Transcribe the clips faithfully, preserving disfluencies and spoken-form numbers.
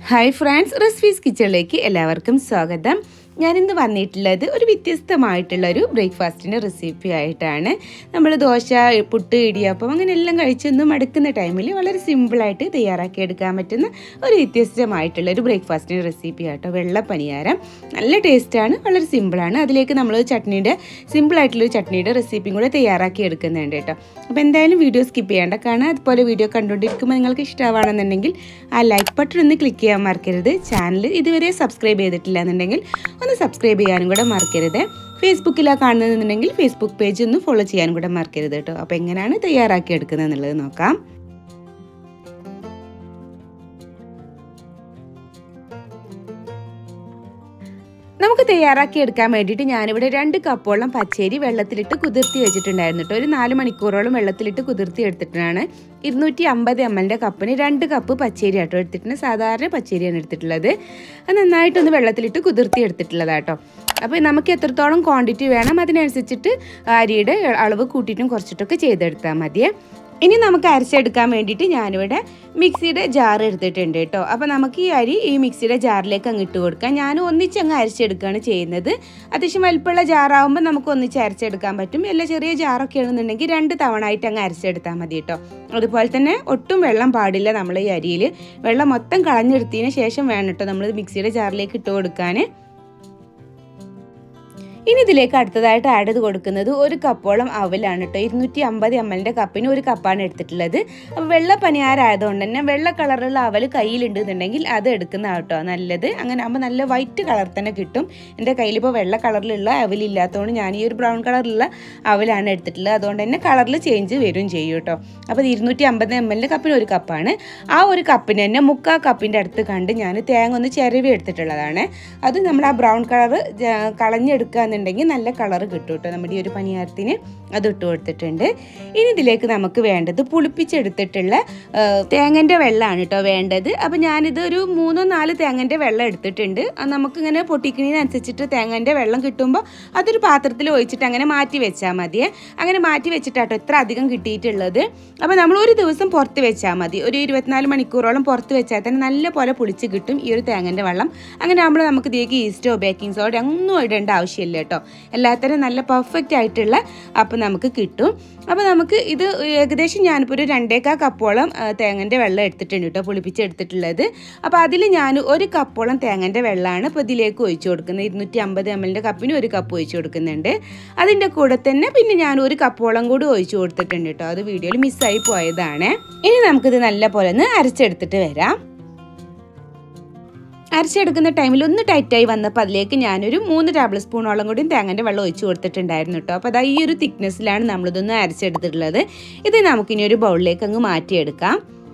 Hi friends, recipes കിച്ചണിലേക്ക് എല്ലാവർക്കും സ്വാഗതം. ഞാനിന്ന് വന്നിട്ടുള്ളത് ഒരു വ്യത്യസ്തമായിട്ടുള്ളൊരു ബ്രേക്ക്ഫാസ്റ്റിൻ്റെ റെസിപ്പി ആയിട്ടാണ്. നമ്മൾ ദോശ, പുട്ട്, ഇടിയപ്പം അങ്ങനെ എല്ലാം കഴിച്ചൊന്നും മടുക്കുന്ന ടൈമിൽ വളരെ സിമ്പിളായിട്ട് തയ്യാറാക്കി എടുക്കാൻ പറ്റുന്ന ഒരു വ്യത്യസ്തമായിട്ടുള്ളൊരു ബ്രേക്ക്ഫാസ്റ്റിൻ്റെ റെസിപ്പി ആട്ടോ. വെള്ളപ്പനിയാരം നല്ല ടേസ്റ്റാണ്, വളരെ സിമ്പിളാണ്. അതിലേക്ക് നമ്മൾ ചട്നീൻ്റെ സിമ്പിളായിട്ടുള്ളൊരു ചട്നീൻ്റെ റെസിപ്പിയും കൂടെ തയ്യാറാക്കി എടുക്കുന്നുണ്ട് കേട്ടോ. അപ്പോൾ എന്തായാലും വീഡിയോ സ്കിപ്പ് ചെയ്യേണ്ട, കാണാം. അതുപോലെ വീഡിയോ കണ്ടുകൊണ്ടിരിക്കുമ്പോൾ നിങ്ങൾക്ക് ഇഷ്ടമാണെന്നുണ്ടെങ്കിൽ ആ ലൈക്ക് ബട്ടൺ ഒന്ന് ക്ലിക്ക് ചെയ്യാൻ മറക്കരുത്. ചാനൽ ഇതുവരെ സബ്സ്ക്രൈബ് ചെയ്തിട്ടില്ല എന്നുണ്ടെങ്കിൽ ഒന്ന് സബ്സ്ക്രൈബ് ചെയ്യാനും കൂടെ മറക്കരുത്. ഫേസ്ബുക്കിലാണ് കാണുന്നതെന്നുണ്ടെങ്കിൽ ഫേസ്ബുക്ക് പേജ് ഒന്ന് ഫോളോ ചെയ്യാനും കൂടെ മറക്കരുത് കേട്ടോ. അപ്പോൾ എങ്ങനെയാണ് തയ്യാറാക്കി എടുക്കുന്നത് എന്നുള്ളത് നോക്കാം. നമുക്ക് തയ്യാറാക്കി എടുക്കാൻ വേണ്ടിയിട്ട് ഞാനിവിടെ രണ്ട് കപ്പോളം പച്ചരി വെള്ളത്തിലിട്ട് കുതിർത്തി വെച്ചിട്ടുണ്ടായിരുന്നു കേട്ടോ. ഒരു നാല് മണിക്കൂറോളം വെള്ളത്തിലിട്ട് കുതിർത്തി എടുത്തിട്ടാണ് ഇരുന്നൂറ്റി അമ്പത് എം എല്ലിൻ്റെ കപ്പിന് രണ്ട് കപ്പ് പച്ചരി ആട്ടോ എടുത്തിട്ടുണ്ട്. സാധാരണ പച്ചരിയാണ് എടുത്തിട്ടുള്ളത്. അത് നന്നായിട്ടൊന്ന് വെള്ളത്തിലിട്ട് കുതിർത്തി എടുത്തിട്ടുള്ളതാട്ടോ. അപ്പോൾ നമുക്ക് എത്രത്തോളം ക്വാണ്ടിറ്റി വേണം അതിനനുസരിച്ചിട്ട് അരിയുടെ അളവ് കൂട്ടിയിട്ടും കുറച്ചിട്ടൊക്കെ ചെയ്തെടുത്താൽ മതിയേ. ഇനി നമുക്ക് അരച്ചെടുക്കാൻ വേണ്ടിയിട്ട് ഞാനിവിടെ മിക്സിയുടെ ജാർ എടുത്തിട്ടുണ്ട് കേട്ടോ. അപ്പോൾ നമുക്ക് ഈ അരി ഈ മിക്സിയുടെ ജാറിലേക്ക് അങ്ങ് ഇട്ട് കൊടുക്കാം. ഞാൻ ഒന്നിച്ചങ്ങ് അരച്ചെടുക്കുകയാണ് ചെയ്യുന്നത്. അത്യാവശ്യം വലിപ്പമുള്ള ജാറാകുമ്പോൾ നമുക്ക് ഒന്നിച്ച് അരച്ചെടുക്കാൻ പറ്റും. എല്ലാ ചെറിയ ജാറൊക്കെ ആണെന്നുണ്ടെങ്കിൽ രണ്ട് തവണ ആയിട്ട് അങ്ങ് അരച്ചെടുത്താൽ മതി കേട്ടോ. അതുപോലെ തന്നെ ഒട്ടും വെള്ളം പാടില്ല. നമ്മൾ ഈ അരിയിൽ വെള്ളം മൊത്തം കളഞ്ഞെടുത്തതിന് ശേഷം വേണം കേട്ടോ നമ്മൾ മിക്സിയുടെ ജാറിലേക്ക് ഇട്ട് കൊടുക്കാൻ. ഇനി ഇതിലേക്ക് അടുത്തതായിട്ട് ആഡ് ചെയ്ത് കൊടുക്കുന്നത് ഒരു കപ്പോളം അവലാണ് കേട്ടോ. ഇരുന്നൂറ്റി അമ്പത് എം എല്ലിൻ്റെ കപ്പിന് ഒരു കപ്പാണ് എടുത്തിട്ടുള്ളത്. അപ്പോൾ വെള്ള പനിയാരായതുകൊണ്ട് തന്നെ വെള്ള കളറുള്ള അവൽ കയ്യിലുണ്ടെന്നുണ്ടെങ്കിൽ അത് എടുക്കുന്ന കേട്ടോ നല്ലത്. അങ്ങനെ ആകുമ്പോൾ നല്ല വൈറ്റ് കളർ തന്നെ കിട്ടും. എൻ്റെ കയ്യിലിപ്പോൾ വെള്ള കളറിലുള്ള അവലില്ലാത്തതുകൊണ്ട് ഞാൻ ഈ ഒരു ബ്രൗൺ കളറിലുള്ള അവലാണ് എടുത്തിട്ടുള്ളത്. അതുകൊണ്ട് തന്നെ കളറിൽ ചേഞ്ച് വരും ചെയ്യും കേട്ടോ. അപ്പോൾ ഇരുന്നൂറ്റി അമ്പത് എം എല്ലിൻ്റെ കപ്പിന് ഒരു കപ്പാണ്. ആ ഒരു കപ്പിന് തന്നെ മുക്കാൽ കപ്പിൻ്റെ അടുത്ത് കണ്ട് ഞാൻ തേങ്ങ ഒന്ന് ചിരവി എടുത്തിട്ടുള്ളതാണ്. അത് നമ്മൾ ആ ബ്രൗൺ കളർ കളഞ്ഞെടുക്കുക ണ്ടെങ്കിൽ നല്ല കളർ കിട്ടും കേട്ടോ നമ്മുടെ ഈ ഒരു പനിയാരത്തിന്. അത് ഇട്ട് കൊടുത്തിട്ടുണ്ട്. ഇനി ഇതിലേക്ക് നമുക്ക് വേണ്ടത് പുളിപ്പിച്ചെടുത്തിട്ടുള്ള തേങ്ങൻ്റെ വെള്ളമാണ് കേട്ടോ വേണ്ടത്. അപ്പോൾ ഞാനിത് ഒരു മൂന്നോ നാല് തേങ്ങൻ്റെ വെള്ളം എടുത്തിട്ടുണ്ട്. നമുക്കിങ്ങനെ പൊട്ടിക്കുന്നതിനനുസരിച്ചിട്ട് തേങ്ങൻ്റെ വെള്ളം കിട്ടുമ്പോൾ അതൊരു പാത്രത്തിൽ ഒഴിച്ചിട്ട് അങ്ങനെ മാറ്റി വെച്ചാൽ മതിയേ. അങ്ങനെ മാറ്റി വെച്ചിട്ടാട്ടോ ഇത്ര അധികം കിട്ടിയിട്ടുള്ളത്. അപ്പോൾ നമ്മൾ ഒരു ദിവസം പുറത്ത് വെച്ചാൽ മതി. ഒരു ഇരുപത്തിനാല് മണിക്കൂറോളം പുറത്ത് വെച്ചാൽ തന്നെ നല്ല പോലെ പുളിച്ച് കിട്ടും ഈ ഒരു തേങ്ങൻ്റെ വെള്ളം. അങ്ങനെ ആകുമ്പോൾ നമുക്ക് ഇതിലേക്ക് ഈസ്റ്റോ ബേക്കിംഗ് സോഡ ഒന്നും ഇടേണ്ട ആവശ്യമില്ല കേട്ടോ. എല്ലാത്തരം നല്ല പെർഫെക്റ്റ് ആയിട്ടുള്ള അപ്പം നമുക്ക് കിട്ടും. അപ്പോൾ നമുക്ക് ഇത് ഏകദേശം ഞാനിപ്പോൾ ഒരു രണ്ടേക്കാ കപ്പോളം തേങ്ങൻ്റെ വെള്ളം എടുത്തിട്ടുണ്ട് കേട്ടോ, പുളിപ്പിച്ചെടുത്തിട്ടുള്ളത്. അപ്പോൾ അതിൽ ഞാൻ ഒരു കപ്പോളം തേങ്ങൻ്റെ വെള്ളമാണ് ഇപ്പോൾ ഇതിലേക്ക് ഒഴിച്ചു കൊടുക്കുന്നത്. ഇരുന്നൂറ്റി അമ്പത് എം എല്ലിൻ്റെ കപ്പിന് ഒരു കപ്പ് ഒഴിച്ചു കൊടുക്കുന്നുണ്ട്. അതിൻ്റെ കൂടെ തന്നെ പിന്നെ ഞാൻ ഒരു കപ്പോളം കൂടി ഒഴിച്ചു കൊടുത്തിട്ടുണ്ട് കേട്ടോ. അത് വീഡിയോയിൽ മിസ്സായി പോയതാണ്. ഇനി നമുക്കിത് നല്ല പോലെ ഒന്ന് അരച്ചെടുത്തിട്ട് വരാം. അരച്ചെടുക്കുന്ന ടൈമിൽ ഒന്ന് ടൈറ്റായി വന്നപ്പോൾ അതിലേക്ക് ഞാനൊരു മൂന്ന് ടേബിൾ സ്പൂണോളം കൂടി തേങ്ങൻ്റെ വെള്ളം ഒഴിച്ച് കൊടുത്തിട്ടുണ്ടായിരുന്നു കേട്ടോ. അപ്പോൾ അതാ ഈ ഒരു തിക്നെസ്സിലാണ് നമ്മളിതൊന്ന് അരച്ചെടുത്തിട്ടുള്ളത്. ഇത് നമുക്കിനി ഒരു ബൗളിലേക്ക് അങ്ങ് മാറ്റിയെടുക്കാം.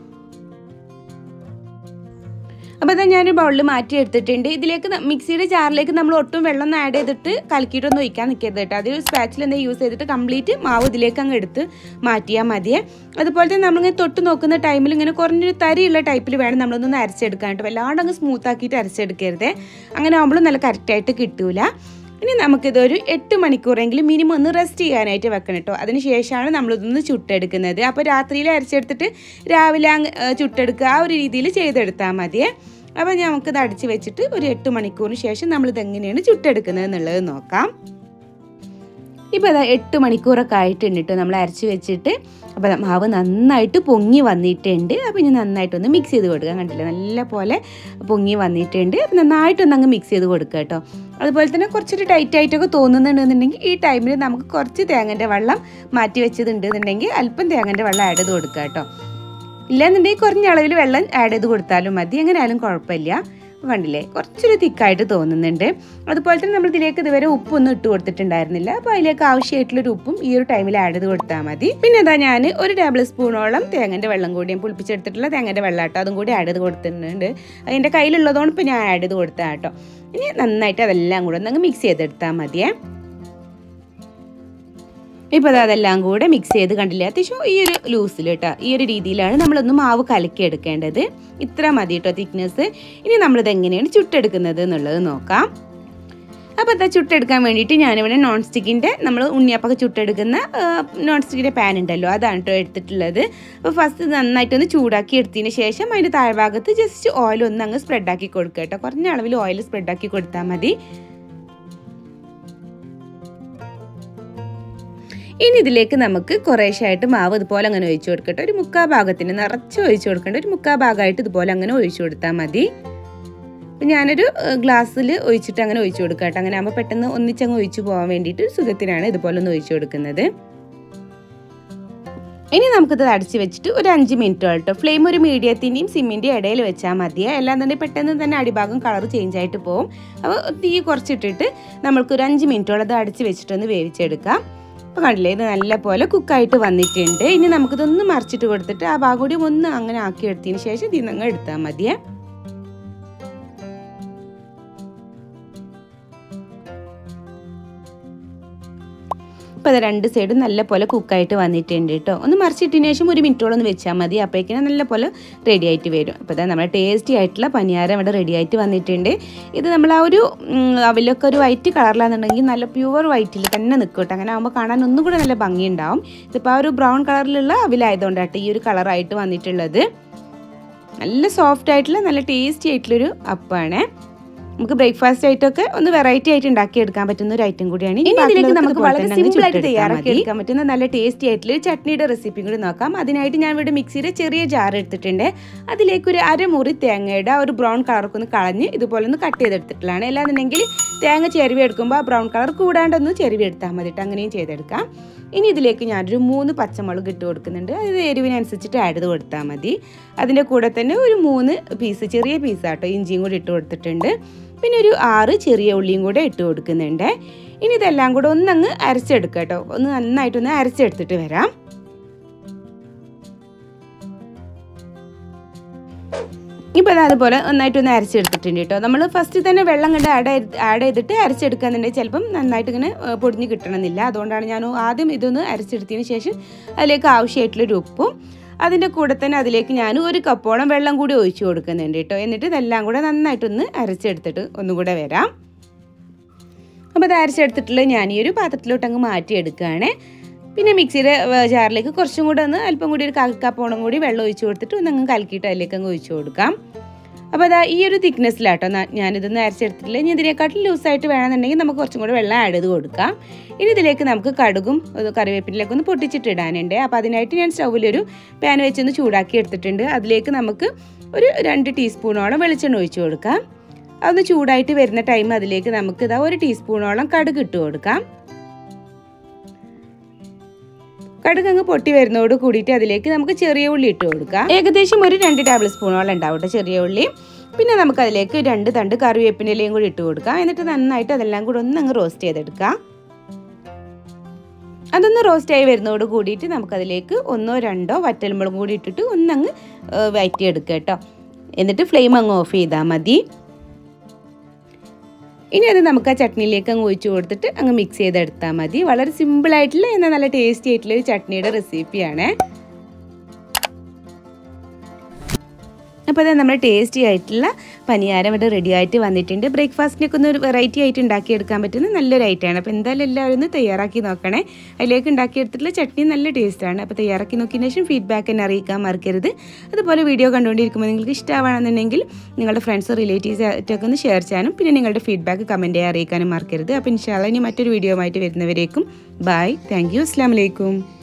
അപ്പോൾ അതാ ഞാനൊരു ബൗളിൽ മാറ്റി എടുത്തിട്ടുണ്ട്. ഇതിലേക്ക് മിക്സിയുടെ ജാറിലേക്ക് നമ്മൾ ഒട്ടും വെള്ളം ഒന്ന് ആഡ് ചെയ്തിട്ട് കലക്കിയിട്ടൊന്നും ഒഴിക്കാൻ നിൽക്കരുത് കേട്ടോ. അതിൽ സ്പാച്ചിൽ എന്താ യൂസ് ചെയ്തിട്ട് കംപ്ലീറ്റ് മാവ് ഇതിലേക്ക് അങ്ങ് എടുത്ത് മാറ്റിയാൽ മതിയേ. അതുപോലെ തന്നെ നമ്മളിങ്ങനെ തൊട്ട് നോക്കുന്ന ടൈമിൽ ഇങ്ങനെ കുറഞ്ഞൊരു തരിയുള്ള ടൈപ്പിൽ വേണം നമ്മളൊന്നൊന്ന് അരച്ചെടുക്കാൻ കേട്ടോ. വല്ലാണ്ട് അങ്ങ് സ്മൂത്ത് ആക്കിയിട്ട് അരച്ചെടുക്കരുത്. അങ്ങനെ ആകുമ്പോഴും നല്ല കറക്റ്റായിട്ട് കിട്ടൂല. ഇനി നമുക്കിതൊരു എട്ട് മണിക്കൂറെങ്കിലും മിനിമം ഒന്ന് റെസ്റ്റ് ചെയ്യാനായിട്ട് വെക്കണം കേട്ടോ. അതിന് ശേഷമാണ് നമ്മളിതൊന്ന് ചുട്ടെടുക്കുന്നത്. അപ്പോൾ രാത്രിയിൽ അരച്ചെടുത്തിട്ട് രാവിലെ ചുട്ടെടുക്കുക, ആ ഒരു രീതിയിൽ ചെയ്തെടുത്താൽ മതിയേ. അപ്പോൾ നമുക്കിത് അടിച്ച് വെച്ചിട്ട് ഒരു എട്ട് മണിക്കൂറിന് ശേഷം നമ്മളിത് എങ്ങനെയാണ് ചുട്ടെടുക്കുന്നത് എന്നുള്ളത് നോക്കാം. ഇപ്പോൾ അതാ എട്ട് മണിക്കൂറൊക്കെ ആയിട്ടുണ്ട് കേട്ടോ നമ്മൾ അരച്ച് വെച്ചിട്ട്. അപ്പോൾ മാവ് നന്നായിട്ട് പൊങ്ങി വന്നിട്ടുണ്ട്. അപ്പോൾ ഇനി നന്നായിട്ടൊന്ന് മിക്സ് ചെയ്ത് കൊടുക്കുക. കണ്ടില്ലേ, നല്ല പോലെ പൊങ്ങി വന്നിട്ടുണ്ട്. അപ്പോൾ നന്നായിട്ടൊന്ന് അങ്ങ് മിക്സ് ചെയ്ത് കൊടുക്കുക കേട്ടോ. അതുപോലെ തന്നെ കുറച്ചൊരു ടൈറ്റ് ആയിട്ടൊക്കെ തോന്നുന്നുണ്ടെന്നുണ്ടെങ്കിൽ ഈ ടൈമിൽ നമുക്ക് കുറച്ച് തേങ്ങൻ്റെ വെള്ളം മാറ്റി വെച്ചതുണ്ടെന്നുണ്ടെങ്കിൽ അല്പം തേങ്ങൻ്റെ വെള്ളം ആഡ് ചെയ്ത് കൊടുക്കുക കേട്ടോ. ഇല്ലാന്നുണ്ടെങ്കിൽ കുറഞ്ഞ അളവിൽ വെള്ളം ആഡ് ചെയ്ത് കൊടുത്താലും മതി. എങ്ങനെ ആയാലും കുഴപ്പമില്ല. കണ്ടില്ലേ, കുറച്ചൊരു തിക്കായിട്ട് തോന്നുന്നുണ്ട്. അതുപോലെ തന്നെ നമ്മൾ ഇതിലേക്ക് ഇതുവരെ ഉപ്പൊന്നും ഇട്ട് കൊടുത്തിട്ടുണ്ടായിരുന്നില്ല. അപ്പോൾ അതിലേക്ക് ആവശ്യമായിട്ടുള്ളൊരു ഉപ്പും ഈ ഒരു ടൈമിൽ ആഡ് ചെയ്ത് കൊടുത്താൽ മതി. പിന്നെ അതാ ഞാൻ ഒരു ടേബിൾ സ്പൂണോളം തേങ്ങൻ്റെ വെള്ളം കൂടിയും പുളിപ്പിച്ചെടുത്തിട്ടുള്ള തേങ്ങൻ്റെ വെള്ളം കേട്ടോ, അതും കൂടി ആഡ് ചെയ്ത് കൊടുത്തിട്ടുണ്ട്. അതിൻ്റെ കയ്യിലുള്ളതുകൊണ്ട് ഇപ്പോൾ ഞാൻ ആഡ് ചെയ്ത് കൊടുത്താൽ കേട്ടോ. ഇനി നന്നായിട്ട് അതെല്ലാം കൂടെ ഒന്ന് മിക്സ് ചെയ്തെടുത്താൽ മതിയേ. ഇപ്പോൾ അത് അതെല്ലാം കൂടെ മിക്സ് ചെയ്ത് കണ്ടില്ലേ, അത്യാവശ്യം ഈ ഒരു ലൂസിൽ കേട്ടോ, ഈ ഒരു രീതിയിലാണ് നമ്മളൊന്ന് മാവ് കലക്കി എടുക്കേണ്ടത്. ഇത്ര മതി കേട്ടോ തിക്നെസ്. ഇനി നമ്മളിത് എങ്ങനെയാണ് ചുട്ടെടുക്കുന്നത് എന്നുള്ളത് നോക്കാം. അപ്പോൾ അത് ചുട്ടെടുക്കാൻ വേണ്ടിയിട്ട് ഞാനിവിടെ നോൺ സ്റ്റിക്കിൻ്റെ നമ്മൾ ഉണ്ണിയപ്പൊക്കെ ചുട്ടെടുക്കുന്ന നോൺ സ്റ്റിക്കിൻ്റെ പാൻ ഉണ്ടല്ലോ അതാണ് കേട്ടോ എടുത്തിട്ടുള്ളത്. അപ്പോൾ ഫസ്റ്റ് നന്നായിട്ടൊന്ന് ചൂടാക്കി എടുത്തതിന് ശേഷം അതിൻ്റെ താഴ്ഭാഗത്ത് ജസ്റ്റ് ഓയിൽ ഒന്ന് അങ്ങ് സ്പ്രെഡാക്കി കൊടുക്കുക കേട്ടോ. കുറഞ്ഞ അളവിൽ ഓയിൽ സ്പ്രെഡാക്കി കൊടുത്താൽ മതി. ഇനി ഇതിലേക്ക് നമുക്ക് കുറേശ്ശായിട്ട് മാവ് ഇതുപോലെ അങ്ങനെ ഒഴിച്ചു കൊടുക്കട്ടെ. ഒരു മുക്കാ ഭാഗത്തിന് നിറച്ച് ഒഴിച്ചു കൊടുക്കേണ്ട, ഒരു മുക്കാ ഭാഗമായിട്ട് ഇതുപോലെ അങ്ങനെ ഒഴിച്ചു കൊടുത്താൽ മതി. അപ്പം ഞാനൊരു ഗ്ലാസ്സിൽ ഒഴിച്ചിട്ട് അങ്ങനെ ഒഴിച്ചു കൊടുക്കാം കേട്ടോ. അങ്ങനെ ആകുമ്പോൾ പെട്ടെന്ന് ഒന്നിച്ചങ്ങ് ഒഴിച്ചു പോകാൻ വേണ്ടിയിട്ട് സുഖത്തിനാണ് ഇതുപോലെ ഒന്ന് ഒഴിച്ചു കൊടുക്കുന്നത്. ഇനി നമുക്കിത് അടച്ച് വെച്ചിട്ട് ഒരു അഞ്ച് മിനിറ്റ് കേട്ടോ. ഫ്ലെയിം ഒരു മീഡിയത്തിൻ്റെയും സിമ്മിൻ്റെയും ഇടയിൽ വെച്ചാൽ മതിയെ. എല്ലാം തന്നെ പെട്ടെന്ന് തന്നെ അടിഭാഗം കളർ ചേഞ്ച് ആയിട്ട് പോകും. അപ്പോൾ തീ കുറച്ചിട്ടിട്ട് നമ്മൾക്കൊരു അഞ്ച് മിനിറ്റോളം അത് അടച്ച് വെച്ചിട്ടൊന്ന് വേവിച്ചെടുക്കാം. അപ്പോൾ കണ്ടില്ലേ, ഇത് നല്ല പോലെ കുക്കായിട്ട് വന്നിട്ടുണ്ട്. ഇനി നമുക്കിതൊന്ന് മറിച്ചിട്ട് കൊടുത്തിട്ട് ആ ഭാഗം കൂടി ഒന്ന് അങ്ങനെ ആക്കി എടുത്തതിന് ശേഷം ഇതിൽ നിന്ന് എടുത്താൽ മതിയേ. അപ്പോൾ അത് രണ്ട് സൈഡും നല്ല പോലെ കുക്കായിട്ട് വന്നിട്ടുണ്ട് കേട്ടോ. ഒന്ന് മറിച്ചിട്ടതിന് ശേഷം ഒരു മിനിറ്റോളം ഒന്ന് വെച്ചാൽ മതി. അപ്പോഴേക്കും നല്ല പോലെ റെഡി ആയിട്ട് വരും. അപ്പോൾ അതാ നമ്മുടെ ടേസ്റ്റി ആയിട്ടുള്ള പനിയാരം ഇവിടെ റെഡി ആയിട്ട് വന്നിട്ടുണ്ട്. ഇത് നമ്മൾ ആ ഒരു അവലൊക്കെ ഒരു വൈറ്റ് കളറിലാണെന്നുണ്ടെങ്കിൽ നല്ല പ്യുവർ വൈറ്റിൽ തന്നെ നിൽക്കും കേട്ടോ. അങ്ങനെ ആകുമ്പോൾ കാണാൻ ഒന്നും കൂടെ നല്ല ഭംഗിയുണ്ടാവും. ഇതിപ്പോൾ ആ ഒരു ബ്രൗൺ കളറിലുള്ള അവലായതുകൊണ്ടാട്ടോ ഈ ഒരു കളറായിട്ട് വന്നിട്ടുള്ളത്. നല്ല സോഫ്റ്റ് ആയിട്ടുള്ള നല്ല ടേസ്റ്റി ആയിട്ടുള്ളൊരു അപ്പമാണ്. നമുക്ക് ബ്രേക്ക്ഫാസ്റ്റ് ആയിട്ടൊക്കെ ഒന്ന് വെറൈറ്റി ആയിട്ട് ഉണ്ടാക്കി എടുക്കാൻ പറ്റുന്ന ഒരു ഐറ്റം കൂടിയാണ്. ഇനി ഇതിലേക്ക് നമുക്ക് വളരെ സിമ്പിൾ ആയിട്ട് തയ്യാറാക്കി എടുക്കാൻ പറ്റുന്ന നല്ല ടേസ്റ്റി ആയിട്ടുള്ള ചട്നിയുടെ റെസിപ്പി കൂടി നോക്കാം. അതിനായിട്ട് ഞാൻ ഇവിടെ മിക്സിയുടെ ചെറിയ ജാർ എടുത്തിട്ടുണ്ട്. അതിലേക്ക് ഒരു അരമുറി തേങ്ങയുടെ ഒരു ബ്രൗൺ കളർക്ക് ഒന്ന് കളഞ്ഞ് ഇതുപോലെ ഒന്ന് കട്ട് ചെയ്തെടുത്തിട്ടുള്ളതാണ്. അല്ലാന്നുണ്ടെങ്കിൽ തേങ്ങ ചെരുവി എടുക്കുമ്പോൾ ആ ബ്രൗൺ കളർ കൂടാണ്ടൊന്ന് ചെരുവി എടുത്താൽ മതിട്ട് അങ്ങനെയും ചെയ്തെടുക്കാം. ഇനി ഇതിലേക്ക് ഞാനൊരു മൂന്ന് പച്ചമുളക് ഇട്ട് കൊടുക്കുന്നുണ്ട്. അത് എരിവിനനുസരിച്ചിട്ട് ആഡ് ചെയ്ത് കൊടുത്താൽ മതി. അതിൻ്റെ കൂടെ തന്നെ ഒരു മൂന്ന് പീസ് ചെറിയ പീസാട്ടോ ഇഞ്ചിയും കൂടി ഇട്ട് കൊടുത്തിട്ടുണ്ട്. പിന്നെ ഒരു ആറ് ചെറിയ ഉള്ളിയും കൂടെ ഇട്ട് കൊടുക്കുന്നുണ്ട്. ഇനി ഇതെല്ലാം കൂടെ ഒന്നങ്ങ് അരച്ചെടുക്കുക കേട്ടോ. ഒന്ന് നന്നായിട്ടൊന്ന് അരച്ചെടുത്തിട്ട് വരാം. ഇപ്പോൾ അതുപോലെ നന്നായിട്ടൊന്ന് അരച്ചെടുത്തിട്ടുണ്ട് കേട്ടോ. നമ്മൾ ഫസ്റ്റ് തന്നെ വെള്ളം കണ്ട് ആഡ് ആഡ് ചെയ്തിട്ട് അരച്ചെടുക്കാന്നുണ്ടെങ്കിൽ ചിലപ്പം നന്നായിട്ട് ഇങ്ങനെ പൊടിഞ്ഞ് കിട്ടണമെന്നില്ല. അതുകൊണ്ടാണ് ഞാൻ ആദ്യം ഇതൊന്ന് അരച്ചെടുത്തതിന് ശേഷം അതിലേക്ക് ആവശ്യമായിട്ടുള്ളൊരു ഉപ്പും അതിൻ്റെ കൂടെ തന്നെ അതിലേക്ക് ഞാൻ ഒരു കപ്പോളം വെള്ളം കൂടി ഒഴിച്ചു കൊടുക്കുന്നുണ്ട് കേട്ടോ. എന്നിട്ട് ഇതെല്ലാം കൂടെ നന്നായിട്ടൊന്ന് അരച്ചെടുത്തിട്ട് ഒന്നുകൂടെ വരാം. അപ്പോൾ അത് അരച്ചെടുത്തിട്ടുള്ള ഞാൻ ഈ ഒരു പാത്രത്തിലോട്ട് അങ്ങ് മാറ്റിയെടുക്കുകയാണ്. പിന്നെ മിക്സിയുടെ ജാറിലേക്ക് കുറച്ചും കൂടെ ഒന്ന് അല്പം കൂടി ഒരു കാൽ കപ്പോളം കൂടി വെള്ളം ഒഴിച്ചു കൊടുത്തിട്ട് ഒന്ന് അങ്ങ് കലക്കിയിട്ട് അതിലേക്ക് അങ്ങ് ഒഴിച്ചു കൊടുക്കാം. അപ്പോൾ അതാ ഈ ഒരു തിക്നെസ്സിലാട്ടോ ഞാനിതൊന്ന് അരച്ചെടുത്തിട്ടില്ല. ഇനി ഇതിനെക്കാട്ടിൽ ലൂസായിട്ട് വേണമെന്നുണ്ടെങ്കിൽ നമുക്ക് കുറച്ചും കൂടെ വെള്ളം ആഡ് ചെയ്ത് കൊടുക്കാം. ഇനി ഇതിലേക്ക് നമുക്ക് കടുകും കറിവേപ്പിലേക്ക് ഒന്ന് പൊട്ടിച്ചിട്ടിടാനുണ്ട്. അപ്പോൾ അതിനായിട്ട് ഞാൻ സ്റ്റൗവിലൊരു പാൻ വെച്ചൊന്ന് ചൂടാക്കി എടുത്തിട്ടുണ്ട്. അതിലേക്ക് നമുക്ക് ഒരു രണ്ട് ടീസ്പൂണോളം വെളിച്ചെണ്ണ ഒഴിച്ചു കൊടുക്കാം. അതൊന്ന് ചൂടായിട്ട് വരുന്ന ടൈം അതിലേക്ക് നമുക്ക് ഇതാ ഒരു ടീസ്പൂണോളം കടുക് ഇട്ട് കൊടുക്കാം. കടുക് അങ്ങ് പൊട്ടി വരുന്നതോട് കൂടിയിട്ട് അതിലേക്ക് നമുക്ക് ചെറിയ ഉള്ളി ഇട്ട് കൊടുക്കാം. ഏകദേശം ഒരു രണ്ട് ടേബിൾ സ്പൂണോളം ഉണ്ടാവട്ടെ ചെറിയ ഉള്ളി. പിന്നെ നമുക്ക് അതിലേക്ക് രണ്ട് തണ്ട് കറിവേപ്പിൻ്റെ ഇലയും കൂടി ഇട്ട് കൊടുക്കാം. എന്നിട്ട് നന്നായിട്ട് അതെല്ലാം കൂടി ഒന്ന് അങ്ങ് റോസ്റ്റ് ചെയ്തെടുക്കാം. അതൊന്ന് റോസ്റ്റായി വരുന്നതോട് കൂടിയിട്ട് നമുക്കതിലേക്ക് ഒന്നോ രണ്ടോ വറ്റൽമുളകും കൂടി ഇട്ടിട്ട് ഒന്നങ്ങ് വഴറ്റിയെടുക്കുക കേട്ടോ. എന്നിട്ട് ഫ്ലെയിം അങ്ങ് ഓഫ് ചെയ്താൽ മതി. ഇനി അത് നമുക്ക് ആ ചട്നിയിലേക്ക് അങ്ങ് ഒഴിച്ചു കൊടുത്തിട്ട് അങ്ങ് മിക്സ് ചെയ്തെടുത്താൽ മതി. വളരെ സിമ്പിളായിട്ടുള്ള എന്നാൽ നല്ല ടേസ്റ്റി ആയിട്ടുള്ള ഒരു ചട്നിയുടെ റെസിപ്പിയാണ്. അപ്പോൾ അത് നമ്മുടെ ടേസ്റ്റി ആയിട്ടുള്ള പനിയാരം ഇവിടെ റെഡി ആയിട്ട് വന്നിട്ടുണ്ട്. ബ്രേക്ക്ഫാസ്റ്റിനൊക്കെ ഒന്ന് ഒരു വെറൈറ്റി ആയിട്ട് ഉണ്ടാക്കിയെടുക്കാൻ പറ്റുന്ന നല്ലൊരു ഐറ്റമാണ്. അപ്പോൾ എന്തായാലും എല്ലാവരും ഒന്ന് തയ്യാറാക്കി നോക്കണേ. അതിലേക്ക് ഉണ്ടാക്കിയെടുത്തിട്ടുള്ള ചട്നി നല്ല ടേസ്റ്റാണ്. അപ്പോൾ തയ്യാറാക്കി നോക്കിയതിന് ശേഷം ഫീഡ്ബാക്ക് എന്നെ അറിയിക്കാൻ മറക്കരുത്. അതുപോലെ വീഡിയോ കണ്ടുകൊണ്ടിരിക്കുമ്പോൾ നിങ്ങൾക്ക് ഇഷ്ടമാണെന്നുണ്ടെങ്കിൽ നിങ്ങളുടെ ഫ്രണ്ട്സ് റിലേറ്റീവ്സ് ആയിട്ടൊക്കെ ഒന്ന് ഷെയർ ചെയ്യാനും പിന്നെ നിങ്ങളുടെ ഫീഡ്ബാക്ക് കമൻറ്റായി അറിയിക്കാനും മറക്കരുത്. അപ്പോൾ ഇൻഷാ അല്ലാഹ് ഇനി മറ്റൊരു വീഡിയോ ആയിട്ട് വരുന്നവരേക്കും ബൈ. Thank you. അസ്സലാമു അലൈക്കും.